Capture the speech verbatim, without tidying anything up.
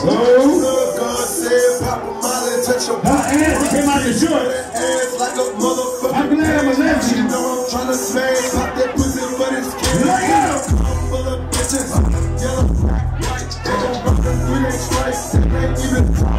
Oh. God said, Papa Molly, touch your body. Her ass came out the shorts. Ass like a motherfucker. I'm glad I'm a legend. You know I'm trying to smash, pop that pussy for this kid. Look out! I'm full of bitches. Yellow, black, white. They gon' rock the three X stripes. They ain't even